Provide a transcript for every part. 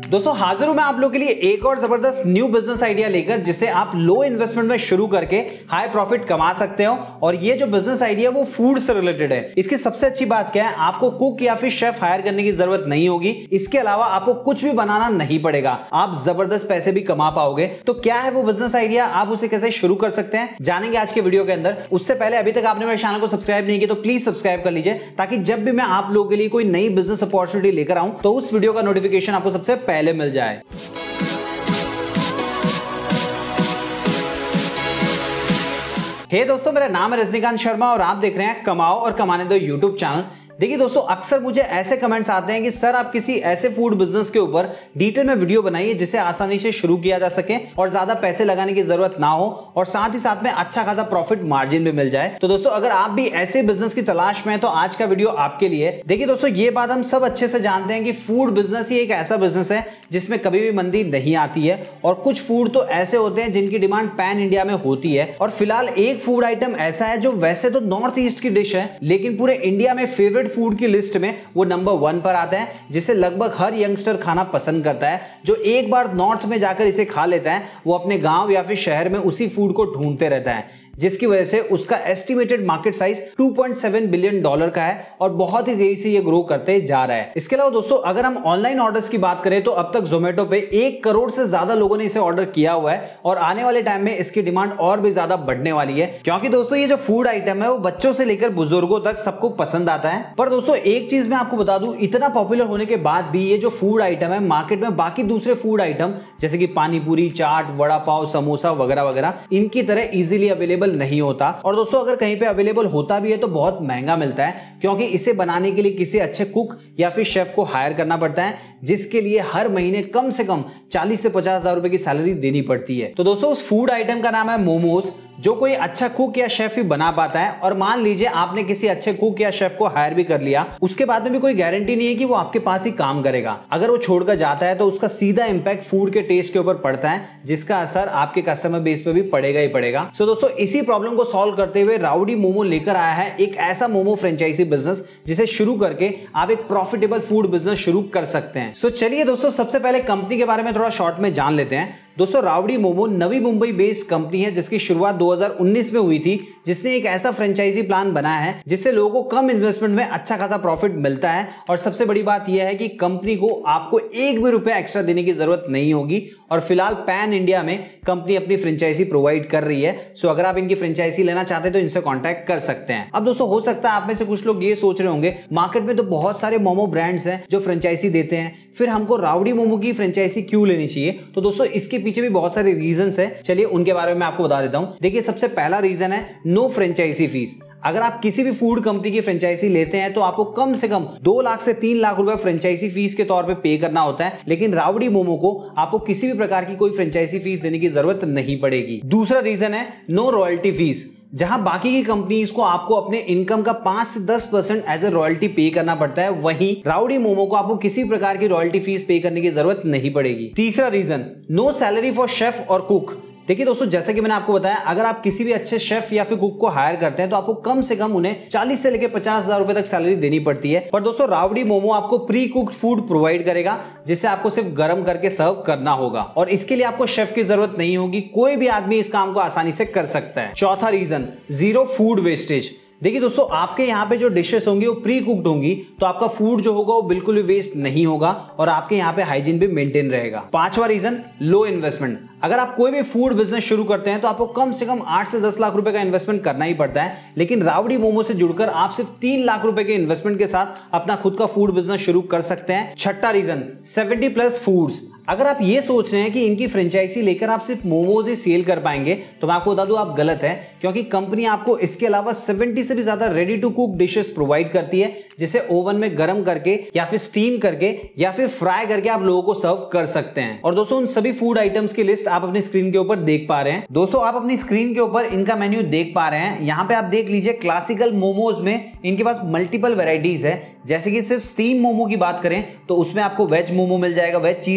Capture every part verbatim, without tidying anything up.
दोस्तों हाजिर हूं मैं आप लोग के लिए एक और जबरदस्त न्यू बिजनेस आइडिया लेकर, जिसे आप लो इन्वेस्टमेंट में शुरू करके हाई प्रॉफिट कमा सकते हो। और ये जो बिजनेस आइडिया वो फूड से रिलेटेड है। इसकी सबसे अच्छी बात क्या है, आपको कुक या फिर शेफ हायर करने की जरूरत नहीं होगी। इसके अलावा आपको कुछ भी बनाना नहीं पड़ेगा, आप जबरदस्त पैसे भी कमा पाओगे। तो क्या है वो बिजनेस आइडिया, आप उसे कैसे शुरू कर सकते हैं, जानेंगे आज के वीडियो के अंदर। उससे पहले अभी तक आपने मेरे चैनल को सब्सक्राइब नहीं किया तो प्लीज सब्सक्राइब कर लीजिए, ताकि जब भी मैं आप लोगों के लिए कोई नई बिजनेस अपॉर्चुनिटी लेकर आऊं तो उस वीडियो का नोटिफिकेशन आपको सबसे पहले मिल जाए। हे दोस्तों, मेरा नाम है रजनीकांत शर्मा और आप देख रहे हैं कमाओ और कमाने दो यूट्यूब चैनल। देखिए दोस्तों, अक्सर मुझे ऐसे कमेंट्स आते हैं कि सर आप किसी ऐसे फूड बिजनेस के ऊपर डिटेल में वीडियो बनाइए जिसे आसानी से शुरू किया जा सके और ज्यादा पैसे लगाने की जरूरत ना हो और साथ ही साथ में अच्छा खासा प्रॉफिट मार्जिन भी मिल जाए। तो दोस्तों अगर आप भी ऐसे बिजनेस की तलाश में हैं तो आज का वीडियो आपके लिए। देखिए दोस्तों, ये बात हम सब अच्छे से जानते हैं कि फूड बिजनेस ही एक ऐसा बिजनेस है जिसमें कभी भी मंदी नहीं आती है। और कुछ फूड तो ऐसे होते हैं जिनकी डिमांड पैन इंडिया में होती है। और फिलहाल एक फूड आइटम ऐसा है जो वैसे तो नॉर्थ ईस्ट की डिश है, लेकिन पूरे इंडिया में फेवरेट फूड की लिस्ट में वो नंबर वन पर आता है, जिसे लगभग हर यंगस्टर खाना पसंद करता है। जो एक बार नॉर्थ में जाकर इसे खा लेता है वो अपने गांव या फिर शहर में उसी फूड को ढूंढते रहता है, जिसकी वजह से उसका estimated market size two point seven billion dollar का है और बहुत ही तेजी से ये ग्रो करते जा रहा है। इसके अलावा दोस्तों अगर हम ऑनलाइन ऑर्डर्स की बात करें तो अब तक जोमेटो पे एक करोड़ से ज्यादा लोगों ने इसे ऑर्डर किया हुआ है और आने वाले टाइम में इसकी डिमांड और भी ज्यादा बढ़ने वाली है, क्योंकि दोस्तों ये जो फूड आइटम है वो बच्चों से लेकर बुजुर्गों तक सबको पसंद आता है। पर दोस्तों एक चीज मैं आपको बता दूं, इतना पॉपुलर होने के बाद भी ये जो फूड आइटम है मार्केट में बाकी दूसरे फूड आइटम जैसे कि पानी पूरी, चाट, वड़ा पाव, समोसा वगैरह वगैरह इनकी तरह इजीली अवेलेबल नहीं होता। और दोस्तों अगर कहीं पे अवेलेबल होता भी है तो बहुत महंगा मिलता है, क्योंकि इसे बनाने के लिए किसी अच्छे कुक या फिर शेफ को हायर करना पड़ता है, जिसके लिए हर महीने कम से कम चालीस से पचास हजार रुपए की सैलरी देनी पड़ती है। तो दोस्तों उस फूड आइटम का नाम है मोमोज, जो कोई अच्छा कुक या शेफ ही बना पाता है। और मान लीजिए आपने किसी अच्छे कुक या शेफ को हायर भी कर लिया, उसके बाद में भी कोई गारंटी नहीं है कि वो आपके पास ही काम करेगा। अगर वो छोड़कर जाता है तो उसका सीधा इंपैक्ट फूड के टेस्ट के ऊपर पड़ता है, जिसका असर आपके कस्टमर बेस पे भी पड़ेगा ही पड़ेगा। सो दोस्तों इसी प्रॉब्लम को सॉल्व करते हुए राउडी मोमो लेकर आया है एक ऐसा मोमो फ्रेंचाइजी बिजनेस जिसे शुरू करके आप एक प्रॉफिटेबल फूड बिजनेस शुरू कर सकते हैं। सो चलिए दोस्तों सबसे पहले कंपनी के बारे में थोड़ा शॉर्ट में जान लेते हैं। दोस्तों Rowdy Momo Navi Mumbai based company है जिसकी शुरुआत दो हज़ार उन्नीस में हुई थी, जिसने एक ऐसा फ्रेंचाइजी प्लान बनाया है जिससे लोगों को कम इन्वेस्टमेंट में अच्छा खासा प्रॉफिट मिलता है। और सबसे बड़ी बात यह है कि कंपनी को आपको एक भी रुपया एक्स्ट्रा देने की जरूरत नहीं होगी। और फिलहाल पैन इंडिया में कंपनी अपनी फ्रेंचाइजी प्रोवाइड कर रही है। सो अगर आप इनकी फ्रेंचाइजी लेना चाहते हैं तो इनसे कॉन्टैक्ट कर सकते हैं। अब दोस्तों हो सकता है आप में से कुछ लोग ये सोच रहे होंगे, मार्केट में तो बहुत सारे मोमो ब्रांड्स हैं जो फ्रेंचाइजी देते हैं, फिर हमको राउडी मोमो की फ्रेंचाइजी क्यों लेनी चाहिए। तो दोस्तों इसके पीछे भी बहुत सारे रीजंस हैं, चलिए उनके बारे में मैं आपको बता देता हूं। देखिए सबसे पहला रीजन है नो फ्रेंचाइजी फीस। अगर आप किसी भी फूड कंपनी की फ्रेंचाइजी लेते हैं तो आपको कम से कम दो लाख से तीन लाख रुपए फ्रेंचाइजी फीस के तौर पे पे करना होता है, लेकिन राउडी मोमो को आपको किसी भी प्रकार की कोई फ्रेंचाइजी फीस देने की जरूरत नहीं पड़ेगी। दूसरा रीजन है नो रॉयल्टी फीस। जहां बाकी की कंपनीज को आपको अपने इनकम का पांच से दस परसेंट एज ए रॉयल्टी पे करना पड़ता है, वहीं राउडी मोमो को आपको किसी प्रकार की रॉयल्टी फीस पे करने की जरूरत नहीं पड़ेगी। तीसरा reason no salary for chef और कुक। देखिए दोस्तों जैसे कि मैंने आपको बताया, अगर आप किसी भी अच्छे शेफ या फिर कुक को हायर करते हैं तो आपको कम से कम उन्हें चालीस से लेकर पचास हजार रुपए तक सैलरी देनी पड़ती है। पर दोस्तों राउडी मोमो आपको प्री कुक्ड फूड प्रोवाइड करेगा, जिसे आपको सिर्फ गर्म करके सर्व करना होगा और इसके लिए आपको शेफ की जरूरत नहीं होगी। कोई भी आदमी इस काम को आसानी से कर सकता है। चौथा रीजन जीरो फूड वेस्टेज। देखिए दोस्तों आपके यहाँ पे जो डिशेस होंगी वो प्री कुक्ड होंगी, तो आपका फूड जो होगा वो बिल्कुल भी वेस्ट नहीं होगा और आपके यहाँ पे हाइजीन भी मेंटेन रहेगा। पांचवा रीजन लो इन्वेस्टमेंट। अगर आप कोई भी फूड बिजनेस शुरू करते हैं तो आपको कम से कम आठ से दस लाख रुपए का इन्वेस्टमेंट करना ही पड़ता है, लेकिन राउडी मोमो से जुड़कर आप सिर्फ तीन लाख रुपए के इन्वेस्टमेंट के साथ अपना खुद का फूड बिजनेस शुरू कर सकते हैं। छठा रीजन सेवेंटी प्लस फूड्स। अगर आप ये सोच रहे हैं कि इनकी फ्रेंचाइजी लेकर आप सिर्फ मोमोज ही सेल कर पाएंगे तो मैं आपको बता दूं आप गलत है, क्योंकि कंपनी आपको इसके अलावा सत्तर से भी ज्यादा ready to cook dishes provide करती है, जिसे ओवन में गर्म करके या फिर स्टीम करके या फिर फ्राई करके आप लोगों को सर्व कर सकते हैं। और दोस्तों उन सभी फूड आइटम्स की लिस्ट आप अपनी स्क्रीन के ऊपर देख पा रहे हैं। दोस्तों आप अपनी स्क्रीन के ऊपर इनका मेन्यू देख पा रहे हैं। यहाँ पे आप देख लीजिए क्लासिकल मोमोज में इनके पास मल्टीपल वेराइटीज है, जैसे कि सिर्फ स्टीम मोमो की बात करें तो उसमें आपको वेज मोमो मिल जाएगा, वेज चीज मोमो मिल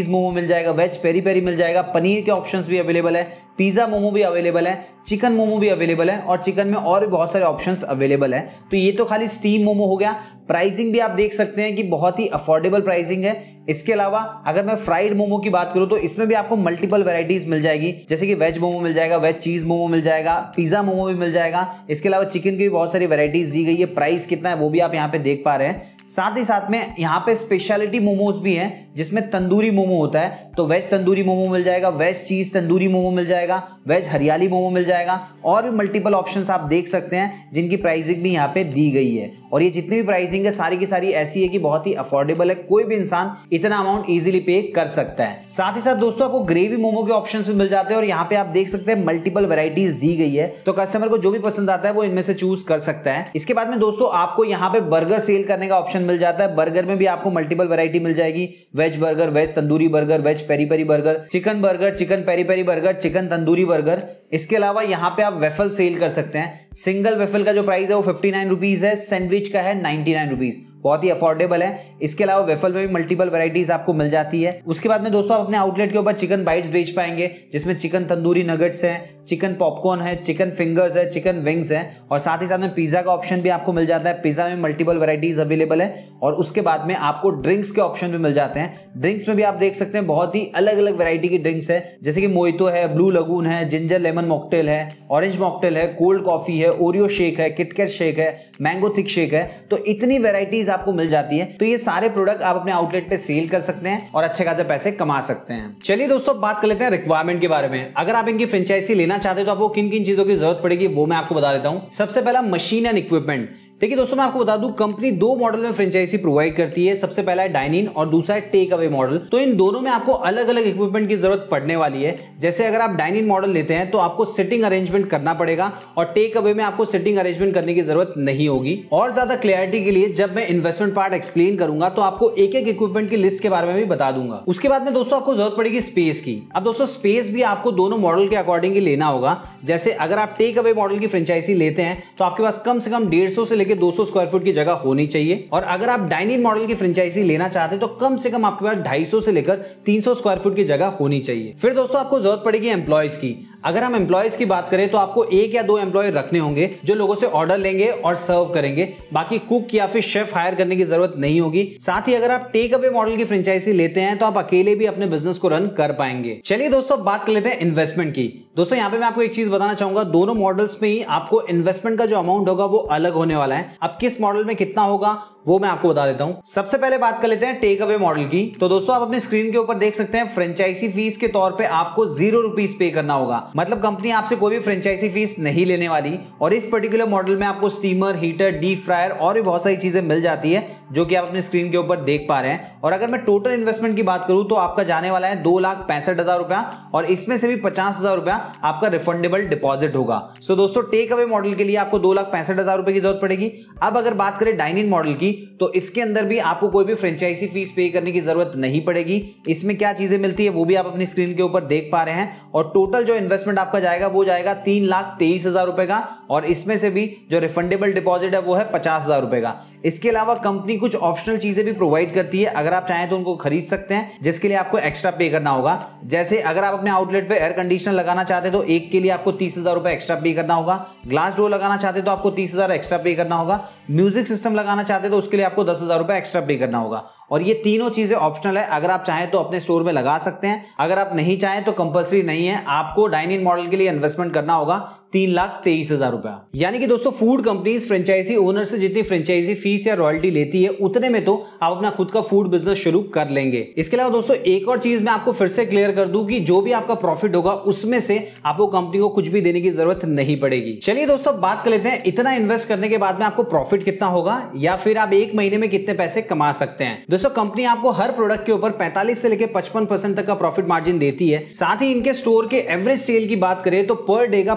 मिल जाएगा, वेज पेरी पेरी मिल जाएगा, पनीर के ऑप्शंस भी अवेलेबल है, पिज्जा मोमो भी अवेलेबल है, चिकन मोमो भी अवेलेबल है और चिकन में और भी बहुत सारे ऑप्शंस अवेलेबल है। तो ये तो खाली स्टीम मोमो हो गया। प्राइसिंग भी आप देख सकते हैं कि बहुत ही अफोर्डेबल प्राइसिंग है। इसके अलावा अगर मैं फ्राइड मोमो की बात करूं तो इसमें भी आपको मल्टीपल वैरायटीज मिल जाएगी, जैसे कि वेज मोमो मिल जाएगा, वेज चीज मोमो मिल जाएगा, पिज्जा मोमो भी मिल जाएगा। इसके अलावा चिकन की भी बहुत सारी वैरायटीज दी गई है। प्राइस कितना है वो भी आप यहाँ पे देख पा रहे हैं। साथ ही साथ में यहाँ पे स्पेशलिटी मोमोज भी हैं जिसमें तंदूरी मोमो होता है, तो वेज तंदूरी मोमो मिल जाएगा, वेज चीज तंदूरी मोमो मिल जाएगा, वेज हरियाली मोमो मिल जाएगा और भी मल्टीपल ऑप्शंस आप देख सकते हैं जिनकी प्राइसिंग भी यहाँ पे दी गई है। और ये जितनी भी प्राइसिंग है सारी की सारी ऐसी है कि बहुत ही अफोर्डेबल है, कोई भी इंसान इतना अमाउंट इजीली पे कर सकता है। साथ ही साथ दोस्तों आपको ग्रेवी मोमो के ऑप्शंस भी मिल जाते हैं और यहाँ पे आप देख सकते हैं मल्टीपल वैरायटीज दी गई है, तो कस्टमर को जो भी पसंद आता है वो इनमें से चूज कर सकता है। इसके बाद में दोस्तों आपको यहाँ पे बर्गर सेल करने का ऑप्शन मिल जाता है। बर्गर में भी आपको मल्टीपल वैरायटी मिल जाएगी, veg burger, veg tandoori burger, veg peri peri burger, chicken burger, chicken peri peri burger, chicken tandoori burger. इसके अलावा यहाँ पे आप वेफल सेल कर सकते हैं। सिंगल वेफल का जो प्राइस है वो फिफ्टी नाइन रुपीज है, सैंडविच का है नाइनटी नाइन रुपीज, बहुत ही अफोर्डेबल है। इसके अलावा वेफल में भी मल्टीपल वैरायटीज आपको मिल जाती है। उसके बाद में दोस्तों आप अपने आउटलेट के ऊपर चिकन बाइट्स बेच पाएंगे जिसमें चिकन तंदूरी नगेट्स है, चिकन पॉपकॉर्न है, चिकन फिंगर्स है, चिकन विंग्स है और साथ ही साथ में पिज्जा का ऑप्शन भी आपको मिल जाता है। पिज्जा में मल्टीपल वैरायटीज अवेलेबल है और उसके बाद में आपको ड्रिंक्स के ऑप्शन भी मिल जाते हैं। ड्रिंक्स में भी आप देख सकते हैं बहुत ही अलग अलग वैरायटी की ड्रिंक्स है, जैसे कि मोइतो है, ब्लू लगून है, जिंजर लेमन मॉकटेल है, ऑरेंज मॉकटेल है, कोल्ड कॉफी है, ओरियो शेक है, किटकैट शेक है, मैंगो थिक शेक है। तो इतनी वैरायटीज आपको मिल जाती है। तो ये सारे प्रोडक्ट आप अपने आउटलेट पे सेल कर सकते हैं और अच्छे खासे पैसे कमा सकते हैं। चलिए दोस्तों बात कर लेते हैं रिक्वायरमेंट के बारे में। अगर आप इनकी फ्रेंचाइजी लेना चाहते हैं तो आपको किन किन चीजों की जरूरत पड़ेगी वो मैं आपको बता देता हूं। सबसे पहला मशीन एंड इक्विपमेंट। देखिए दोस्तों मैं आपको बता दूं कंपनी दो मॉडल में फ्रेंचाइजी प्रोवाइड करती है। सबसे पहला है डाइन इन और दूसरा है टेक अवे मॉडल। तो इन दोनों में आपको अलग अलग इक्विपमेंट की जरूरत पड़ने वाली है। जैसे अगर आप डाइन इन मॉडल लेते हैं तो आपको सिटिंग अरेंजमेंट करना पड़ेगा और टेक अवे में आपको सिटिंग अरेंजमेंट करने की जरूरत नहीं होगी। और ज्यादा क्लैरिटी के लिए जब मैं इन्वेस्टमेंट पार्ट एक्सप्लेन करूंगा तो आपको एक एक इक्विपमेंट की लिस्ट के बारे में भी बता दूंगा। उसके बाद में दोस्तों आपको जरूरत पड़ेगी स्पेस की। अब दोस्तों स्पेस भी आपको दोनों मॉडल के अकॉर्डिंग लेना होगा। जैसे अगर आप टेक अवे मॉडल की फ्रेंचाइजी लेते हैं तो आपके पास कम से कम डेढ़ सौ से लेकर दो सौ स्क्वायर फुट की जगह होनी चाहिए और अगर आप डाइन इन मॉडल की फ्रेंचाइजी लेना चाहते हैं तो कम से कम आपके पास ढाई सौ से लेकर तीन सौ स्क्वायर फुट की जगह होनी चाहिए। फिर दोस्तों आपको जरूरत पड़ेगी एम्प्लॉयज की। अगर हम एम्प्लॉयज की बात करें तो आपको एक या दो एम्प्लॉय रखने होंगे जो लोगों से ऑर्डर लेंगे और सर्व करेंगे। बाकी कुक या फिर शेफ हायर करने की जरूरत नहीं होगी। साथ ही अगर आप टेक अवे मॉडल की फ्रेंचाइजी लेते हैं तो आप अकेले भी अपने बिजनेस को रन कर पाएंगे। चलिए दोस्तों बात कर लेते हैं इन्वेस्टमेंट की। दोस्तों यहाँ पे मैं आपको एक चीज बताना चाहूंगा, दोनों मॉडल्स में ही आपको इन्वेस्टमेंट का जो अमाउंट होगा वो अलग होने वाला है। अब किस मॉडल में कितना होगा वो मैं आपको बता देता हूं। सबसे पहले बात कर लेते हैं टेक अवे मॉडल की। तो दोस्तों आप अपने स्क्रीन के ऊपर देख सकते हैं फ्रेंचाइजी फीस के तौर पे आपको जीरो रुपीस पे करना होगा। मतलब कंपनी आपसे कोई भी फ्रेंचाइजी फीस नहीं लेने वाली और इस पर्टिकुलर मॉडल में आपको स्टीमर, हीटर, डीप फ्रायर और भी बहुत सारी चीजें मिल जाती है जो कि आप अपने स्क्रीन के ऊपर देख पा रहे हैं। और अगर मैं टोटल इन्वेस्टमेंट की बात करूं तो आपका जाने वाला है दो लाख पैंसठ हजार रुपया और इसमें से भी पचास हजार रुपया आपका रिफंडेबल डिपॉजिट होगा। सो दोस्तों टेक अवे मॉडल के लिए आपको दो लाख पैंसठ हजार रुपए की जरूरत पड़ेगी। अब अगर बात करें डाइन इन मॉडल की तो इसके अंदर भी आपको कोई भी फ्रेंचाइजी फीस पे करने की जरूरत नहीं पड़ेगी। इसमें क्या चीजें मिलती है वो भी आप अपनी स्क्रीन के ऊपर देख पा रहे हैं और टोटल जो इन्वेस्टमेंट आपका जाएगा वो जाएगा तीन लाख तेईस हजार रुपए का और इसमें से भी जो रिफंडेबल डिपॉजिट है वो है पचास हजार रुपए का। इसके अलावा कंपनी कुछ ऑप्शनल चीजें भी प्रोवाइड करती है, अगर आप चाहें तो उनको खरीद सकते हैं जिसके लिए आपको एक्स्ट्रा पे करना होगा। जैसे अगर आप अपने आउटलेट पे एयर कंडीशनर लगाना चाहते हैं तो एक के लिए आपको तीस हजार रुपए एक्स्ट्रा पे करना होगा। ग्लास डोर लगाना चाहते हैं तो आपको तीस हजार एक्स्ट्रा पे करना होगा। म्यूजिक सिस्टम लगाना चाहते हैं तो उसके लिए आपको दस हजार रुपए एक्स्ट्रा पे करना होगा। और ये तीनों चीजें ऑप्शनल है, अगर आप चाहें तो अपने स्टोर में लगा सकते हैं, अगर आप नहीं चाहें तो कंपलसरी नहीं है। आपको डाइन इन मॉडल के लिए इन्वेस्टमेंट करना होगा तीन लाख तेईस हजार रुपया। यानी कि दोस्तों फूड कंपनीज फ्रेंचाइजी ओनर से जितनी फ्रेंचाइजी फीस या रॉयल्टी लेती है उतने में तो आप अपना खुद का फूड बिजनेस शुरू कर लेंगे। इसके अलावा दोस्तों एक और चीज मैं आपको फिर से क्लियर कर दूं कि जो भी आपका प्रॉफिट होगा उसमें से आपको कंपनी को कुछ भी देने की जरूरत नहीं पड़ेगी। चलिए दोस्तों बात कर लेते हैं इतना इन्वेस्ट करने के बाद में आपको प्रॉफिट कितना होगा या फिर आप एक महीने में कितने पैसे कमा सकते हैं। दोस्तों कंपनी आपको हर प्रोडक्ट के ऊपर पैंतालीस से लेकर पचपन परसेंट तक का प्रॉफिट मार्जिन देती है। साथ ही इनके स्टोर के एवरेज सेल की बात करें तो पर डे का पंद्रह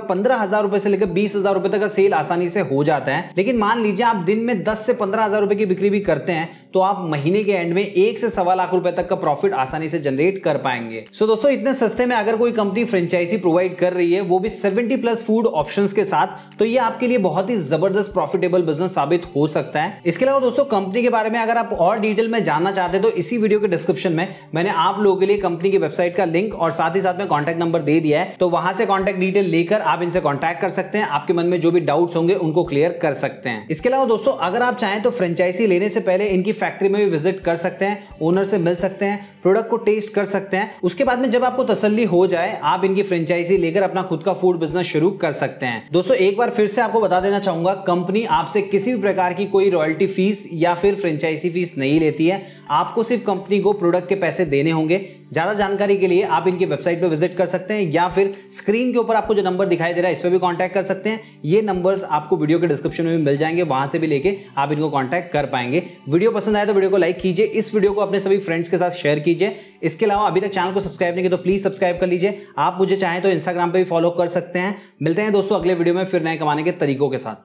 हजार रुपए से लेकर बीस हजार रुपए तक का सेल आसानी से हो जाता है। लेकिन मान लीजिए आप दिन में दस से पंद्रह हजार रुपए की बिक्री भी करते हैं तो आप महीने के एंड में एक से सवा लाख रुपए तक का प्रॉफिट आसानी से जनरेट कर पाएंगे। सो दोस्तों, इतने सस्ते में अगर कोई कंपनी फ्रेंचाइजी प्रोवाइड कर रही है, वो भी सत्तर प्लस फूड ऑप्शंस के साथ, तो ये आपके लिए बहुत ही जबरदस्त प्रॉफिटेबल बिजनेस साबित हो सकता है। इसके अलावा दोस्तों, कंपनी के बारे में अगर आप और डिटेल में जानना चाहते हैं तो इसी वीडियो के डिस्क्रिप्शन में मैंने आप लोगों के लिए कंपनी की वेबसाइट का लिंक और साथ ही साथ में कॉन्टैक्ट नंबर दे दिया है, तो वहां से कॉन्टैक्ट डिटेल लेकर आप इनसे कॉन्टैक्ट कर सकते हैं। आपके मन में जो भी डाउट्स होंगे उनको क्लियर कर सकते हैं। इसके अलावा दोस्तों, अगर आप चाहें तो फ्रेंचाइजी लेने से पहले इनकी फैक्ट्री में भी विजिट कर सकते हैं, ओनर से मिल सकते हैं, प्रोडक्ट को टेस्ट कर सकते हैं। उसके बाद में जब आपको तसल्ली हो जाए, आप इनकी फ्रेंचाइजी लेकर अपना खुद का फूड बिजनेस शुरू कर सकते हैं। दोस्तों, एक बार फिर से आपको बता देना चाहूंगा, कंपनी आपसे किसी भी प्रकार की कोई रॉयल्टी फीस या फिर फ्रेंचाइजी फीस नहीं लेती है। आपको सिर्फ कंपनी को प्रोडक्ट के पैसे देने होंगे। ज्यादा जानकारी के लिए आप इनकी वेबसाइट पर विजिट कर सकते हैं या फिर स्क्रीन के ऊपर आपको जो नंबर दिखाई दे रहा है इस पर भी कांटेक्ट कर सकते हैं। ये नंबर्स आपको वीडियो के डिस्क्रिप्शन में भी मिल जाएंगे, वहां से भी लेके आप इनको कांटेक्ट कर पाएंगे। वीडियो पसंद आए तो वीडियो को लाइक कीजिए, इस वीडियो को अपने सभी फ्रेंड्स के साथ शेयर कीजिए। इसके अलावा अभी तक चैनल को सब्सक्राइब नहीं किया तो प्लीज सब्सक्राइब कर लीजिए। आप मुझे चाहें तो इंस्टाग्राम पे भी फॉलो कर सकते हैं। मिलते हैं दोस्तों अगले वीडियो में फिर नए कमाने के तरीकों के साथ।